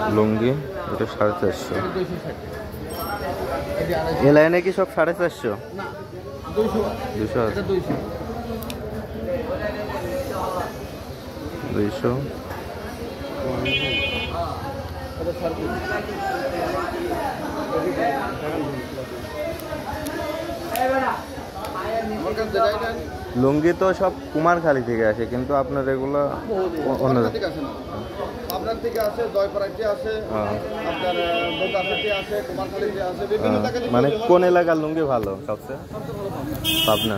লুঙ্গি এটা 450। এ লাইনে কি সব 450? 200 আছে। 200। লুঙ্গি তো সব কুমারখালী থেকে আসে, কিন্তু আপনার এগুলো অন্য আপনার থেকে আসে, জয়পুরহাটে আসে, আপনার বোদাফাতে আসে, কুমারখালীতে আসে, বিভিন্ন জায়গা থেকে। মানে কোন এলাকার লুঙ্গি ভালো সবচেয়ে? পাবনা।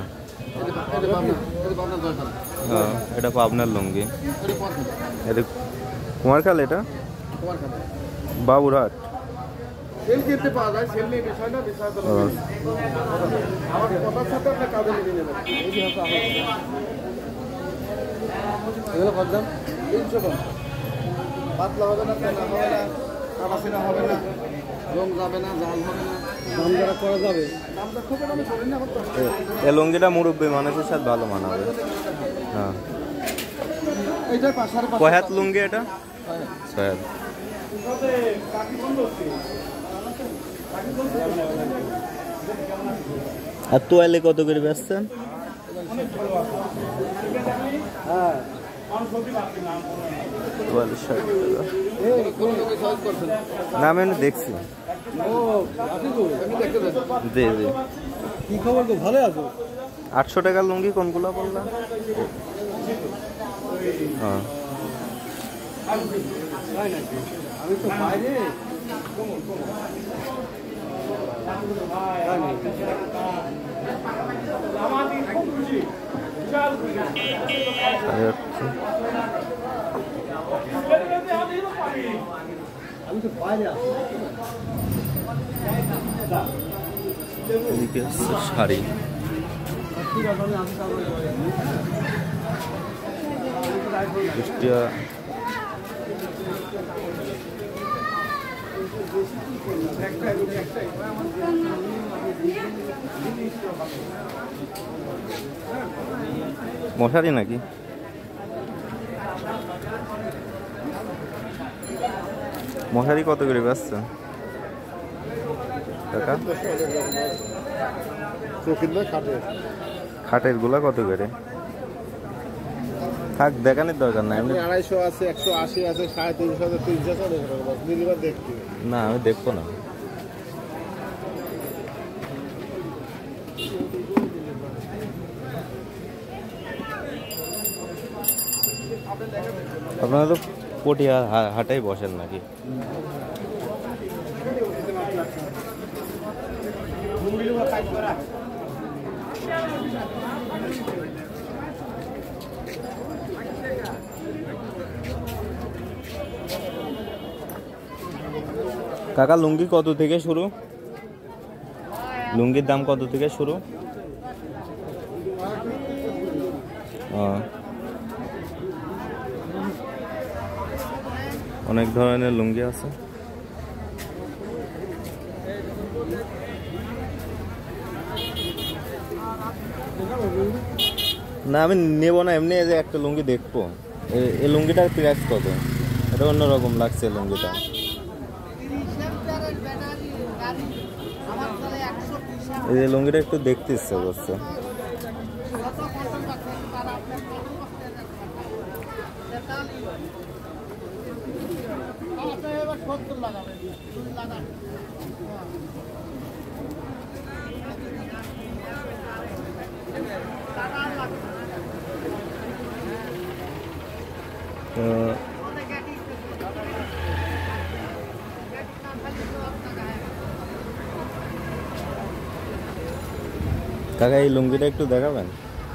এটা পাবনার লুঙ্গি। এটা কুমারখালী, এটা বাবুরহাট। সেল কিনতে পাওয়া যায়, সেল নিয়ে বিষয় না, বিষয় তো আমার কথার সাথে আপনার কাজে মিলিয়ে নেবেন। এগুলো কত দাম? 350। পাতলা হবে না, তেনা হবে না, কাটাসিনা হবে না, রং যাবে না, জাল হবে না, দাম যারা করা যাবে। দামটা খুব আমি করি না। এই লুঙ্গিটা মুরব্বী মানুষের সাথে ভালো মানাবে। হ্যাঁ, এইটা পাশার পাশে। কয় হাত লুঙ্গি এটা? 6 হাত। আর তোয়ালে কত করে বেচছেন? হ্যাঁ, 60 টাকা। না, আমি দেখছি। জি জি। কি খবর? তো ভালো আছো? 800 টাকার লুঙ্গি কোনগুলো বললাম? হ্যাঁ, আমি তো বাইরে। আমি তো বাইরে আছি। এদিকে হচ্ছে শাড়ি। কুষ্টিয়া মশারি নাকি? মশারি কত করে বেচছেন কাকা? খাটের গুলা কত করে? থাক, দেখানোর দরকার নাই। 250 আছে, 180 আছে, 350 আছে, 300 আছে। দেখতে না, আমি দেখবো না। আপনারা তো পটিয়া হাটেই বসেন নাকি? কাকা, লুঙ্গি কত থেকে শুরু? লুঙ্গির দাম কত থেকে শুরু? অনেক ধরনের লুঙ্গি আছে। না, আমি নেবো না, এমনি যে একটা লুঙ্গি দেখবো। এই লুঙ্গিটার প্রাইস কত? এটা অন্যরকম লাগছে লুঙ্গিটা। এই লুঙ্গিটা একটু দেখতে ইচ্ছে করছে। কাকা, এই লুঙ্গিটা একটু দেখাবেন?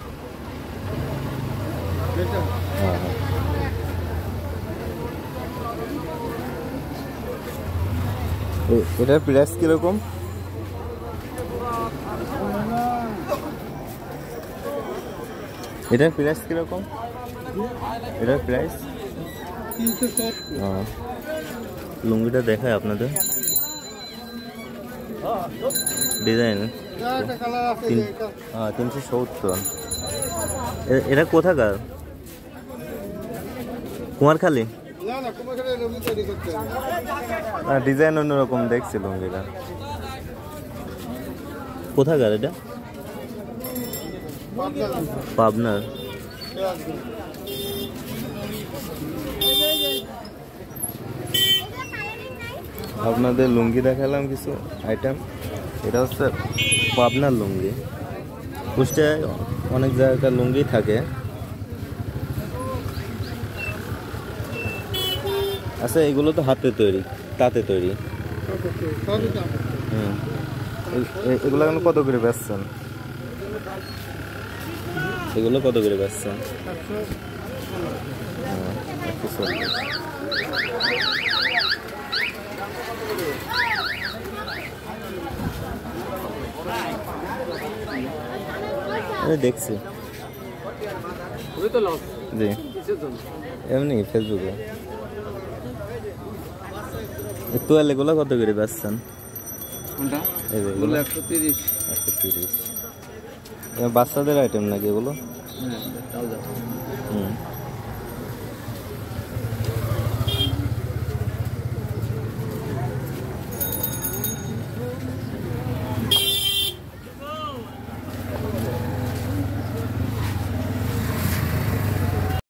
হ্যাঁ হ্যাঁ। এটার প্রাইস কিরকম? এটার প্রাইস কিরকম? এটার প্রাইস 370। লুঙ্গিটা দেখায় আপনাদের ডিজাইন 370। এটা কোথাকার? কুমারখালী? না না কুমারখালী লুঙ্গি তৈরি করতে না ডিজাইন অন্যরকম দেখছি লুঙ্গিটা। কোথাকার এটা? পাবনার। আপনাদের লুঙ্গি দেখালাম কিছু আইটেম। এটা হচ্ছে পাবনার লুঙ্গি। কুষ্টিয়ায় অনেক জায়গাকার লুঙ্গি থাকে। আচ্ছা এগুলো তো হাতে তৈরি, তাতে তৈরি। হুম, এগুলো এখন কত করে বেচছেন? এগুলো কত করে বেচছেন? 140। দেখছি জি, এমনি ফেসবুকে। তোয়ালে গুলো কত করে বেচছেন? এগুলো 130। বাচ্চাদের আইটেম নাকি এগুলো? হ্যাঁ, হুম।